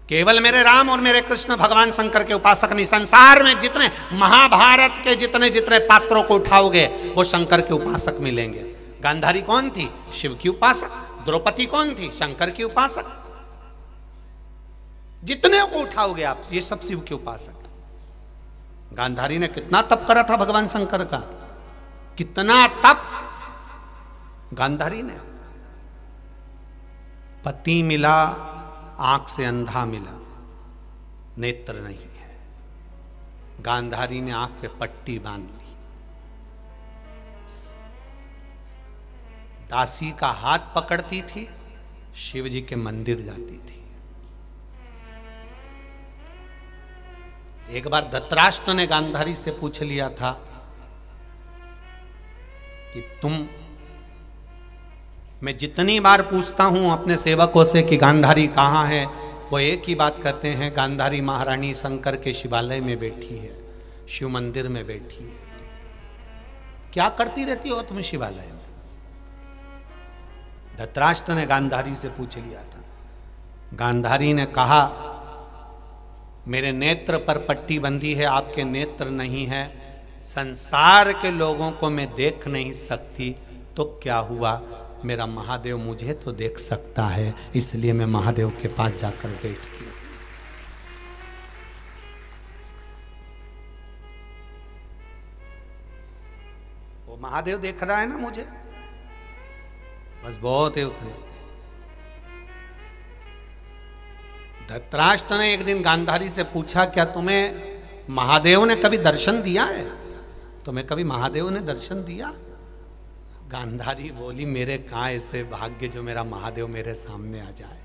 केवल मेरे राम और मेरे कृष्ण भगवान शंकर के उपासक नहीं, संसार में जितने महाभारत के जितने जितने पात्रों को उठाओगे वो शंकर के उपासक मिलेंगे। गांधारी कौन थी? शिव की उपासक। द्रौपदी कौन थी? शंकर की उपासक। जितने को उठाओगे आप ये सब शिव के उपासक। गांधारी ने कितना तप करा था भगवान शंकर का, कितना तप गांधारी ने। पति मिला आंख से अंधा मिला, नेत्र नहीं है। गांधारी ने आंख पे पट्टी बांध ली, दासी का हाथ पकड़ती थी, शिव जी के मंदिर जाती थी। एक बार धृतराष्ट्र ने गांधारी से पूछ लिया था कि मैं जितनी बार पूछता हूं अपने सेवकों से कि गांधारी कहाँ है, वो एक ही बात कहते हैं, गांधारी महारानी शंकर के शिवालय में बैठी है, शिव मंदिर में बैठी है। क्या करती रहती हो तुम शिवालय में? धृतराष्ट्र ने गांधारी से पूछ लिया था। गांधारी ने कहा मेरे नेत्र पर पट्टी बंधी है, आपके नेत्र नहीं है, संसार के लोगों को मैं देख नहीं सकती, तो क्या हुआ, मेरा महादेव मुझे तो देख सकता है, इसलिए मैं महादेव के पास जाकर बैठी हूं। वो महादेव देख रहा है ना मुझे, बस बहुत है उतने। धृतराष्ट्र ने एक दिन गांधारी से पूछा क्या तुम्हें महादेव ने कभी दर्शन दिया है? तुम्हें कभी महादेव ने दर्शन दिया? गांधारी बोली मेरे कहाँ ऐसे भाग्य जो मेरा महादेव मेरे सामने आ जाए।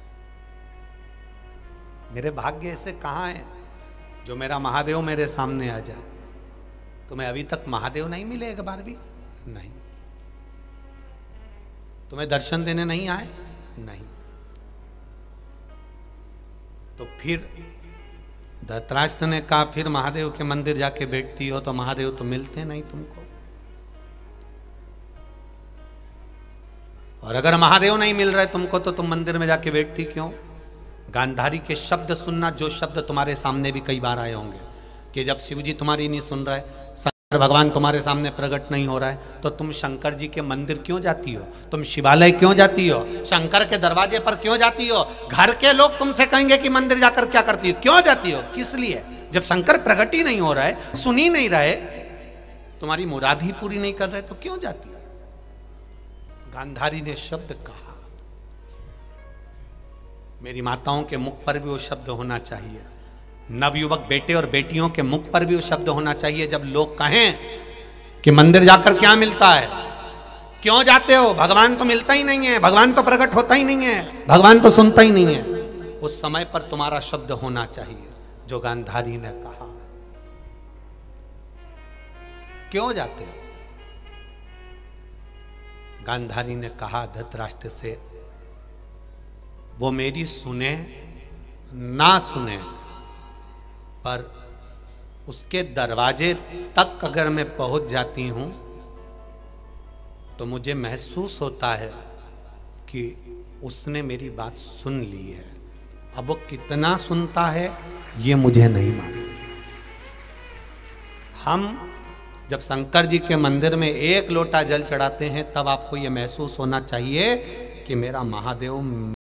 मेरे भाग्य ऐसे कहाँ है जो मेरा महादेव मेरे सामने आ जाए। तुम्हें अभी तक महादेव नहीं मिले एक बार भी? नहीं। तुम्हें दर्शन देने नहीं आए? नहीं। तो फिर धृतराष्ट्र ने कहा फिर महादेव के मंदिर जाके बैठती हो तो महादेव तो मिलते नहीं तुमको, और अगर महादेव नहीं मिल रहे तुमको तो तुम मंदिर में जाके बैठती क्यों? गांधारी के शब्द सुनना, जो शब्द तुम्हारे सामने भी कई बार आए होंगे कि जब शिव जी तुम्हारी नहीं सुन रहे, शंकर भगवान तुम्हारे सामने प्रकट नहीं हो रहा है, तो तुम शंकर जी के मंदिर क्यों जाती हो? तुम शिवालय क्यों जाती हो? शंकर के दरवाजे पर क्यों जाती हो? घर के लोग तुमसे कहेंगे कि मंदिर जाकर क्या करती हो, क्यों जाती हो, किस लिए? जब शंकर प्रकट ही नहीं हो रहा है, सुन ही नहीं रहे, तुम्हारी मुराद ही पूरी नहीं कर रहे, तो क्यों जाती हो? गांधारी ने शब्द कहा, मेरी माताओं के मुख पर भी वो शब्द होना चाहिए, नवयुवक बेटे और बेटियों के मुख पर भी वो शब्द होना चाहिए। जब लोग कहें कि मंदिर जाकर क्या मिलता है, क्यों जाते हो, भगवान तो मिलता ही नहीं है, भगवान तो प्रकट होता ही नहीं है, भगवान तो सुनता ही नहीं है, उस समय पर तुम्हारा शब्द होना चाहिए जो गांधारी ने कहा। क्यों जाते हो? गांधारी ने कहा धृतराष्ट्र से, वो मेरी सुने ना सुने, पर उसके दरवाजे तक अगर मैं पहुंच जाती हूं तो मुझे महसूस होता है कि उसने मेरी बात सुन ली है। अब वो कितना सुनता है ये मुझे नहीं मालूम। हम जब शंकर जी के मंदिर में एक लोटा जल चढ़ाते हैं तब आपको ये महसूस होना चाहिए कि मेरा महादेव